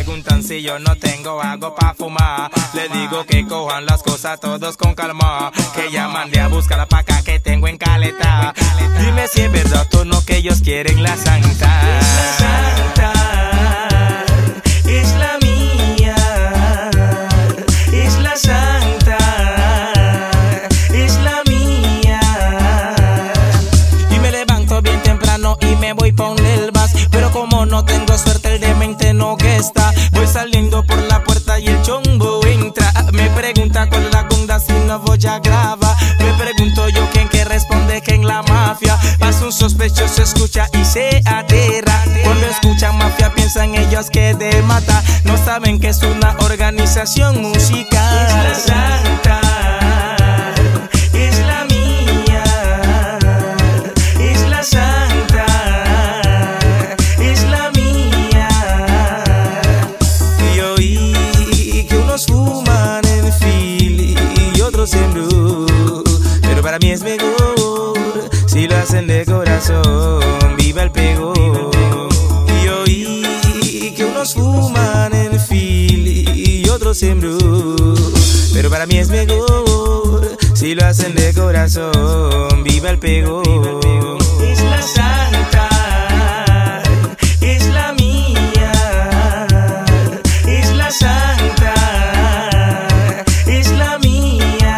preguntan si yo no tengo algo pa' fumar. Le digo que cojan las cosas todos con calma, que ya mandé a buscar la paca que tengo en caleta. Dime si es verdad o no que ellos quieren la santa. Es la santa, es la mía, es la santa, es la mía. Y me levanto bien temprano y me voy pa' un el bus, pero como no tengo suerte el demente no está. Voy saliendo por la puerta y el chombo entra. Me pregunta cuál es la conda si no voy a grabar. Me pregunto yo quién que responde que en la mafia pasa un sospechoso, escucha y se aterra. Cuando escuchan mafia piensan ellos que de mata, no saben que es una organización musical. Es la santa, es la mía, es la santa, es la mía. Y oí que unos fuman en Philly y otros en Blue, pero para mí es mejor si lo hacen de corazón. Viva el pego. Y oí que unos fuman en Philly y otros en Blue, pero para mí es mejor si lo hacen de corazón. Viva el pego. Es la santa, es la mía, es la santa, es la mía.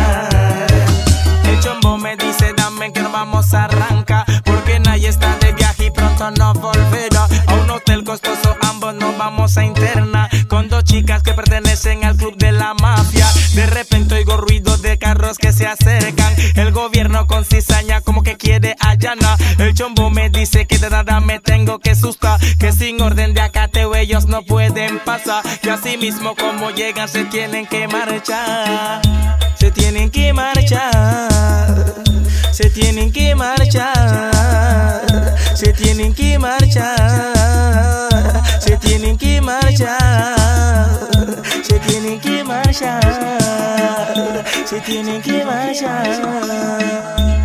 El chombo me dice dame que nos vamos a arrancar, porque nadie está de viaje y pronto no volverá. A un hotel costoso ambos nos vamos a internar, con dos chicas que pertenecen al club de la mafia. De repente oigo ruido de carros que se acercan, el gobierno con cizaña como que quiere allanar. El chombo me dice que de nada me tengo que asustar, que sin orden de acateo ellos no pueden pasar, que así mismo como llegan se tienen que marchar. Se tienen que marchar, se tienen que marchar, se tienen que marchar, se tienen que marchar, se tienen que marchar, se tienen que marchar.